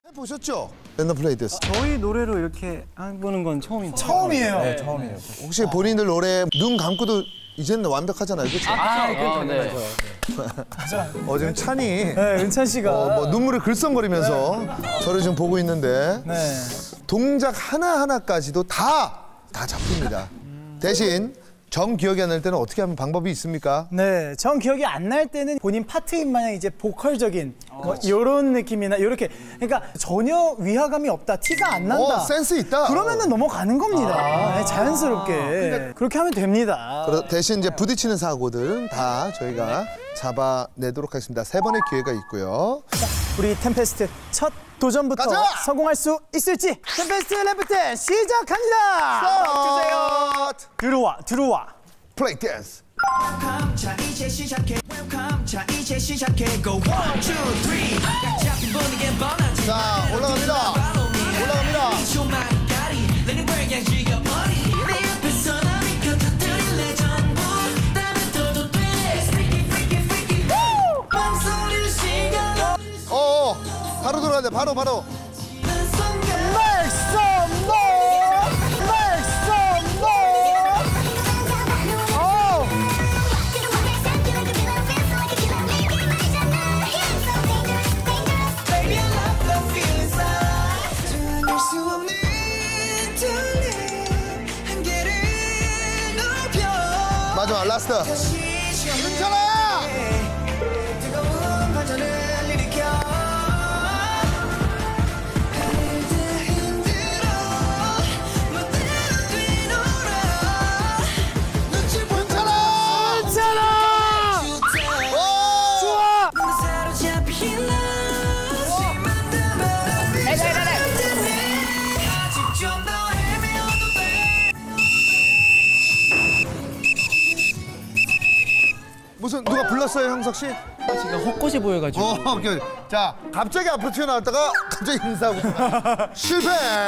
보셨죠? 랜덤 플레이 됐어. 저희 노래로 이렇게 해보는 건 처음입니다. 처음이에요. 네, 처음이에요. 혹시 본인들 노래 눈 감고도 이제는 완벽하잖아요, 그렇죠? 네. 지금 찬이 네, 은찬 씨가 뭐 눈물을 글썽거리면서 저를 지금 보고 있는데 네. 동작 하나하나까지도 다 잡힙니다. 대신 정 기억이 안 날 때는 어떻게 하면 방법이 있습니까? 네, 전 기억이 안 날 때는 본인 파트인 마냥 이제 보컬적인 뭐 이런 느낌이나 이렇게 그러니까 전혀 위화감이 없다, 티가 안 난다. 센스 있다. 그러면은 넘어가는 겁니다. 네, 자연스럽게 그렇게 하면 됩니다. 대신 이제 부딪히는 사고들은 다 저희가 잡아내도록 하겠습니다. 3번의 기회가 있고요. 우리 템페스트 첫 도전부터 가자! 성공할 수 있을지 템페스트 래프트 시작합니다. 주세요. 들어와. 플레이 댄스. 자 이제 시작해 Welcome 자 이제 시작해 Go 1, 2, 3 각 잡힌 분위기엔 뻔한 자, 올라갑니다. 올라갑니다. 바로 들어가야 돼. 바로. Make some noise! Make some noise! Oh! Baby I love the feel inside 들을 수 없는 들림 한계를 높여 마지막 라스트. 괜찮아 뜨거운 반전을 일으켜 무슨 누가 불렀어요, 형석 씨? 제가 헛것이 보여가지고. 오케이. 자, 갑자기 앞으로 튀어나왔다가 갑자기 인사하고 실패.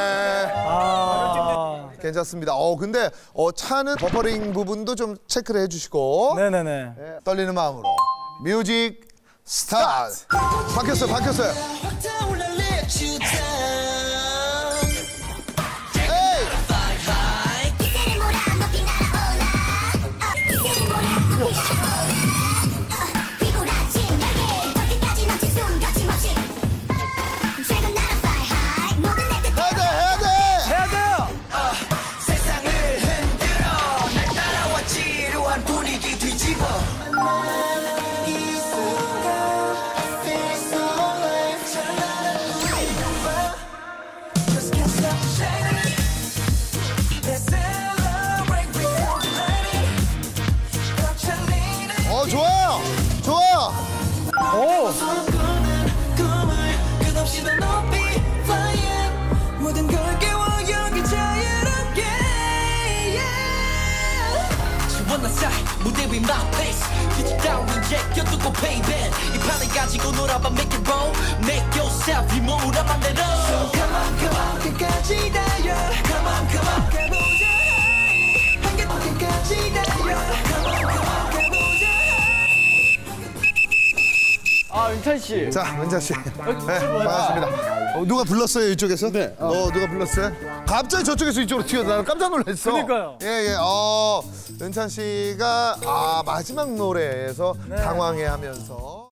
괜찮습니다. 근데 차는 버퍼링 부분도 좀 체크를 해주시고. 네네네. 네, 떨리는 마음으로 뮤직 스타트. 바뀌었어요. 에이! 해야 돼요. 세상을 흔들어 날 따라와 지루한 분위기 뒤집어 이 순간 I feel so alive 찬란한 우리를 봐 Just can't stop shining Let's celebrate we come tonight 꽉 찬 좋아요. 꿈은 꿈을 끝없이 더 높이 flying 모든 걸 깨워 여기 자유롭게 지원한 사이 무대 위 my place 빛이 따윈 이제 껴두고 payback 이 판을 가지고 놀아봐 make it roll make yourself 이 몸으로 만들어 So come on 끝까지 달려 Come on 가보자 한계까지 달려 Come on 가보자 은찬 씨. 자, 은자 씨. 네, 반갑습니다. 누가 불렀어요, 이쪽에서? 네. 누가 불렀어요? 갑자기 저쪽에서 이쪽으로 튀어나와 깜짝 놀랐어. 그러니까요. 예. 은찬 씨가 마지막 노래에서 당황해하면서.